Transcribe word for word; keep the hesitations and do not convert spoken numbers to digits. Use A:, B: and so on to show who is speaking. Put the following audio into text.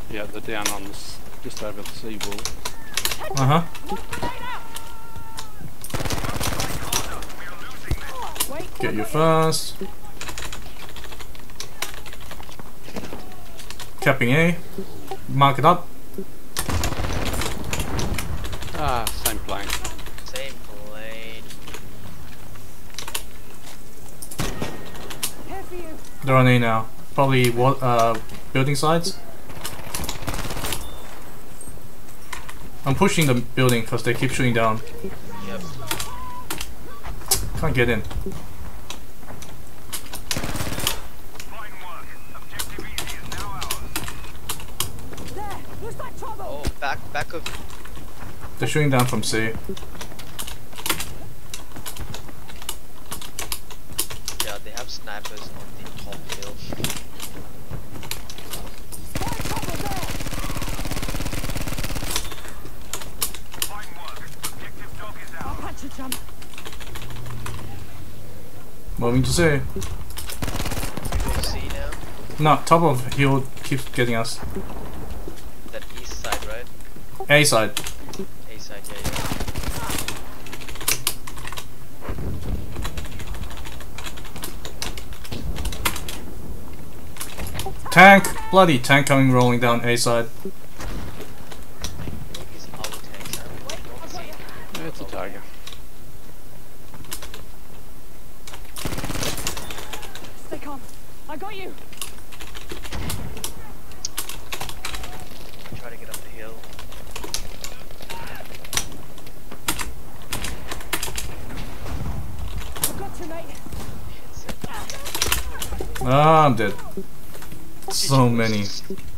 A: Yeah, they're down on this, just over the seawall.
B: Uh huh. Get you first. Capping A. Mark it up.
A: Ah, same plane.
C: Same plane.
B: They're on A now. Probably what? Uh, building sides. I'm pushing the building because they keep shooting down.
C: Yep.
B: Can't get in.
C: Oh, back, back of.
B: They're shooting down from C.
C: Yeah, they have snipers on the top hill.
B: Moving to C.
C: You go C now.
B: No, top of hill keeps getting us.
C: That east side, right?
B: A side.
C: A side, yeah, yeah.
B: Tank! Bloody tank coming rolling down A side.
C: What is our tanks? I don't see.
A: Yeah, it's a Tiger.
D: Stay calm. I got you.
C: Try to get up the hill.
D: I got you, mate.
C: Hits it.
B: Ah, I'm dead. So many.